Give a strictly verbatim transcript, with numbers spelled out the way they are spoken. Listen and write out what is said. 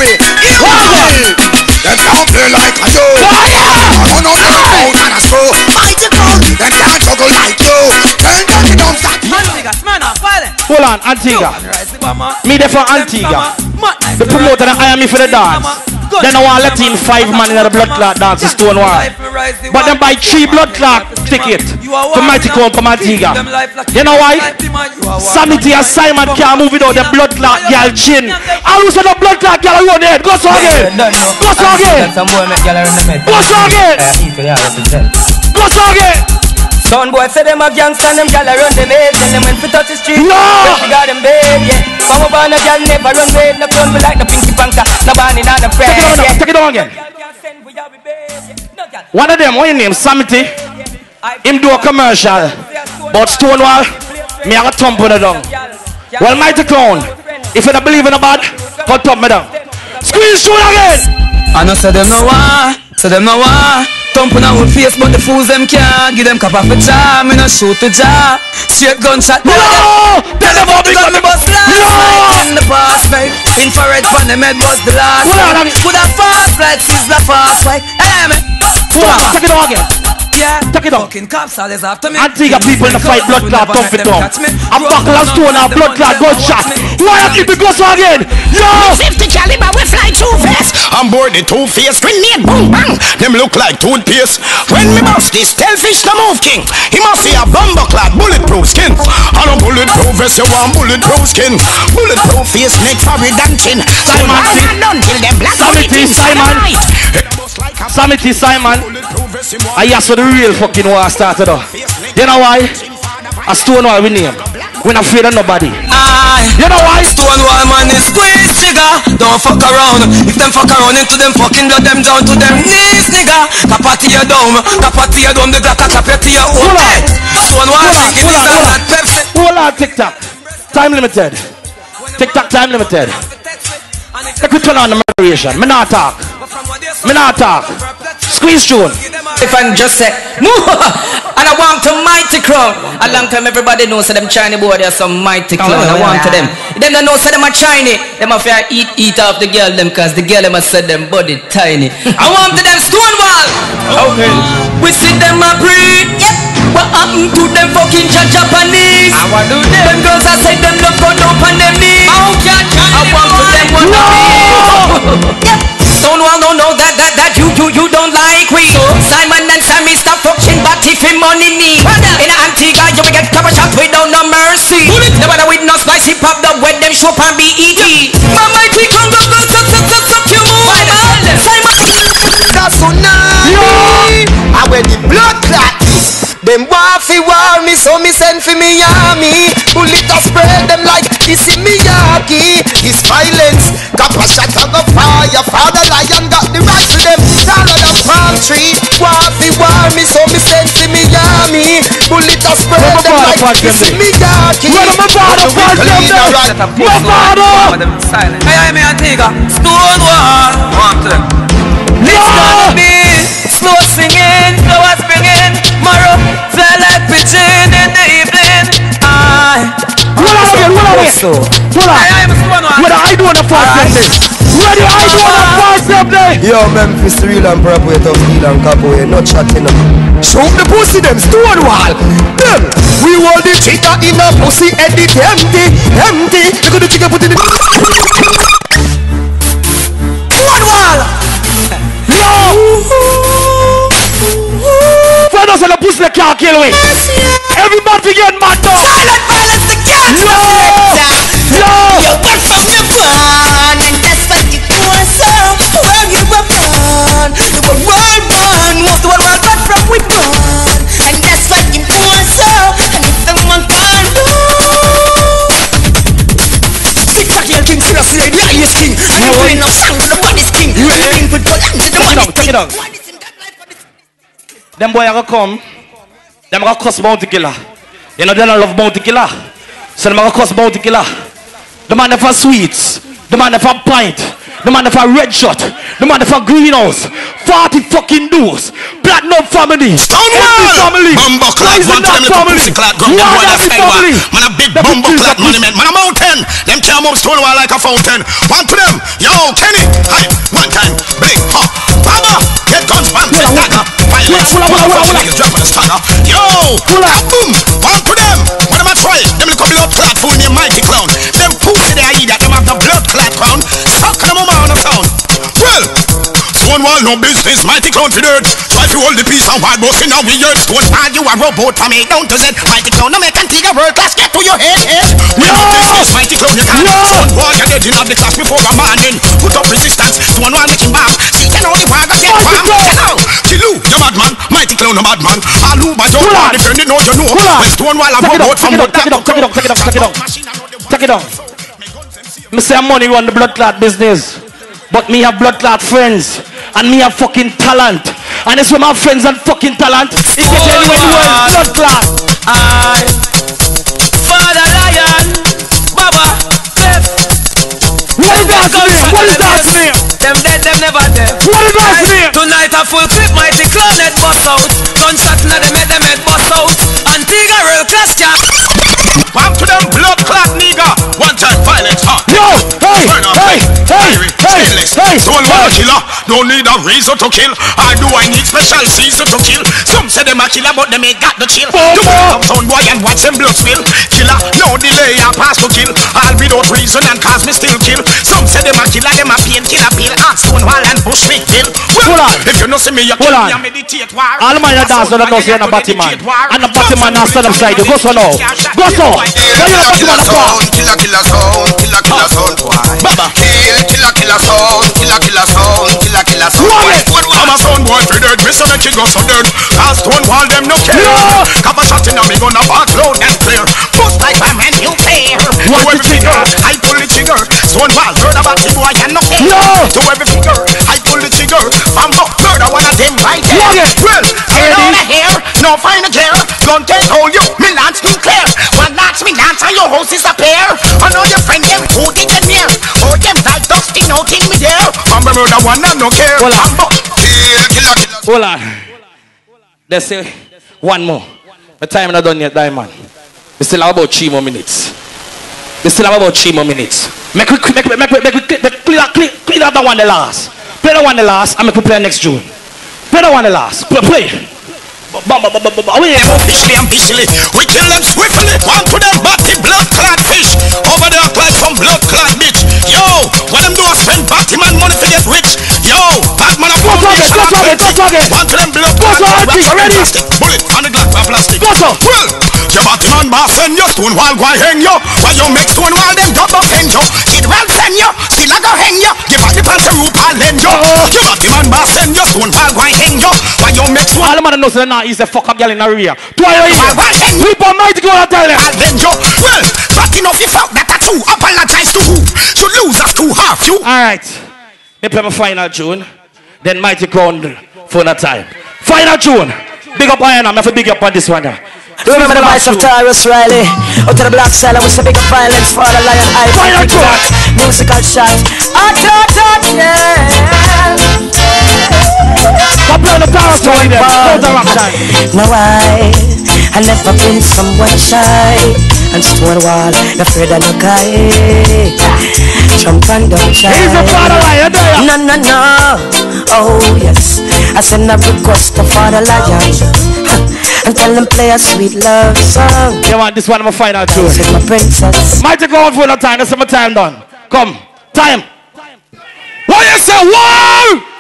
me. Them can't play like a you. Run on the road and a screw. Mighty crowd. Them can't juggle like you. Turn down the dumb stop. Hold on, Antigua. Me there for Antigua. The promoter that hire me for the dance. Then I want to let in five man in the blood clot dance in Stonewall. But then buy three blood clot ticket to Mighty Crown from Antigua. You know why? Sanity and Simon can't move without the blood clot girl chin. I lose the blood clot girl around there. Go so again. Go so again. Go so again. Go so again. Son boy say them a gangsta and them gal run them head. Tell them when fi touch the street, no! She got them bed, yeah. Come up on a gal never run red. No clone me like the Pinky Panther. No banny, no no friend. Take it on, yeah. Take it on again. One of them, what your name? Samity. Him do a commercial. But Stonewall, me a go thump on the down. Well, Mighty Clown, if you don't believe in a bad, go thump me down. Squeeze shoot again. I know say them no want, say them no want. Thump on our face, but the fools them can't. Give them cap off a jar, me no shoot the jar. Straight gunshot. No! Tell them about the gun me bust last night. In the past night, infrared pan them head was the last night. Could have fast like Sizzler fast like. Hey man, take it on again. Yeah, take it on. Fucking cops always after me. Antigua people in the fight, blood clot, thump it down. I'm buckle and stone and blood clot, gunshot. Why you keep it go so again? Yo! fifty caliber, we fly too fast. I'm board the two-face grenade, boom bang. Them look like toothpaste. When me bust this, tell fish the move king. He must see a bumper clad, bulletproof skin. I don't bulletproof vest, you want bulletproof skin. Bulletproof face, neck, forehead and chin. Simon, until them black Samity, Simon. Samity, Simon. I asked for the real fucking war started off. You know why? A Stonewall we name. We're not afraid of nobody. Aye. You know why? Stonewall man is squeeze trigger. Don't fuck around. If them fuck around into them fucking blood them down to them knees, nigga. Kapati your dome. Kapati your dome. The Glock a kapati your own head. Stonewall drinking this and that Pepsi. Hold on, TikTok. Time limited. TikTok time limited. Take we turn on the moderation. Me not talk. Me not talk. Squeeze tune. If I just say and I want to Mighty Crown. A long time everybody knows that them Chinese boy they are some Mighty Crown. I want to them. Them don't know say them are Chinese. Them have to eat eat off the girl them cause the girl them must say them body tiny. I want to them Stonewall. Okay. We see them a breed. Yep. What happened to them fucking Japanese? I want to them. Them girls I say them look on up on them knees. I want to them one no. Yep. Stonewall no know that that that you you you don't like we. So Simon and Sammy stop fucking but if him money need. In Antigua you will get cover shot without no mercy. Never with no spicy pop the when them show and be eating. My mighty come go go suck suck suck suck you move. Simon. That's so nice. I wear the blood clot. Them want fi war me, so me send fi me army. Bullet a spread them like this in Miyagi. This violence, copper shot of the fire. Father lion got the right to them. Taller than palm tree. Want fi war me, so me send fi me army. Bullet a spread them like this in Miyagi. What am I about to fight them there? My father! Hey, I'm Antigua. Stonewall. Want them. It's gonna be slow singing, slow springing. Tomorrow, fly like pigeon in the evening. I. Hold on again, hold on again. Hold on. I am Stonewall. What I do on the first them day? What do I do on the first them day? Yo, Memphis, real and proper way to feel and capoeira, not chatting up. Show the pussy them, Stonewall. Them, we hold the chica in a pussy and it empty, empty. Look at the chica put in the Stonewall. Yo. For us, the pussy can't kill me. Everybody get mad now. Silent violence, the cat. No. No. You work from the barn, and that's what you do. So where you were born, you were world born. Most of the world got from we born, and that's what you do. So and if someone can't do, Big fat girl king, seriously, the highest king. And you bring no song to the body's king. You bring good for land to the body's king. Take it out. Them boy are gonna come. Them are gonna cuss Bounty Killer. You know they don't love Bounty Killer. So them are gonna cuss Bounty Killer. The man for sweets. The man for pint. The man for red shot. The man for greenhouse. Forty fucking dudes. Platinum family. Stonewall family. Bumbo clad. One time the pussy clad. Gun them boy that family. Man a big bumbo clad monument. Man a mountain. Them can't move Stonewall like a fountain. One to them. Yo, Kenny. Hi. One time. Big. Ha. Baba. Get guns. Bam. Set dagger. Violence. Niggas drop on the stagger. Yo. Boom. One to them. What am I trying? Them little blood clad fool named Mighty Clown. Them pussy they are that. Them have the blood clad crown. Suck them on the town. Well. Stonewall no business, Mighty Clown for dirt. Try to hold the peace and wild boss in our weird. Stonewall you a robot from A down to Z. Mighty Clown no make Antigua world class get to your head, head. We no business, Mighty Clown you can't. Stonewall you're dead in the class before a morning. Put up resistance, Stonewall making bomb. See can only walk get bomb. Hello, Chilu, you mad man. Mighty Clown no mad man. Alu by your man, if you know you know. When Stonewall a robot from what that. Take it up, take it up, take it up, take it up. Me say money run the blood clot business. But me have blood clot friends. And me have fucking talent. And it's with my friends and fucking talent. It gets anywhere in the world. Blood clot. I Father Lion Baba Klip. What is that name? What is that name? Them dead, them never dead. What is that name? Tonight a full clip, Mighty Clown head bust out. Gunshot na them head, them head bust out. Antigua real class cap. Back to them blood clot nigga. One time violence hot. Yo, hey, hey, hey, hey, hey. Stonewall killer. Don't need a reason to kill. Or do I need special season to kill? Some say them a killer, but them ain't got the chill. Do come sound boy and watch them blood spill. Killer, no delay, I pass to kill. All without reason and cause me still kill. Some say them a killer, them a pain killer pill. Ask Stonewall and push me kill. Well, if you no see me, you kill me and meditate war. All my dance on the nose here in the Batman. And the Batman now stand upside you. Go so now. Go so. Killer, killer sound, killer, killer sound, killer, killer sound, Baba. Kill, killer, killer sound, killer, killer sound, killer, killer sound. I'm a sound boy for dirt, miss make it go so dirt. Cause Stonewall them no care. Cap a shot in a me gonna back load and clear. Bust like my man, you care. To every figure, I pull the trigger. Stonewall, heard about the boy and no care. To every figure, I pull the trigger. Bambo, murder one of them right there. Well, I don't hear, no find a care. Don't take hold you, me lance me clear. One lance me lance and your house is a pair. I know your friend them, who did them near? Oh, them like dusty, no kill me there. Bambo, murder one and no care. Bambo, kill, killer, killer. Hold on. Let's say one more. The time not done yet, Diamond. We still have about three more minutes. We still have about three more minutes. Make we make we make we make we clear clear clear clear that one the last. Play that one the last. And make we play next June. Play that one the last. Play play. Officially and visually, we kill them swiftly. One to them batty blood clad fish. Over there like some blood clad bitch. Yo, what them do is spend batty man money to get rich. Yo, bad man a go target, go target, go target. One to them blood clad plastic. Bullet on the glass of plastic. Go so. Well, your batty man boss send you. Stonewall go hang you. While you make Stonewall them double hang you. Kid Ralph send you. Still a go hang you. Give back the pants and root and lend you. Your batty man boss send you. Stonewall go hang you. While you make Stonewall. All the man knows that now is the fuck up girl in the rear. Twice we put Mighty go and tell them. Well, but enough you felt that too. Apologize to who? You lose us to half you. Alright. Me play my final tune. Then Mighty Crown for that time. Final tune. Big up Iron. I'm have to big up on this one now. Remember the voice of Tyrus Riley. Out to the black side, I was a big violence for the lion eye. Final tune. Musical shot. I thought that, yeah. Stop playing the power story there. Hold the rock time. Now I, I never been someone shy. And Stonewall, afraid of no guy. Jump and don't shy. He's a father lion there. No, no, no. Oh yes, I send a request to Father Lion. And tell them play a sweet love song. Yeah man, this one of my final tune. With my princess. Mighty go on for the time, that's my time done. Come, time. What you say? Whoa!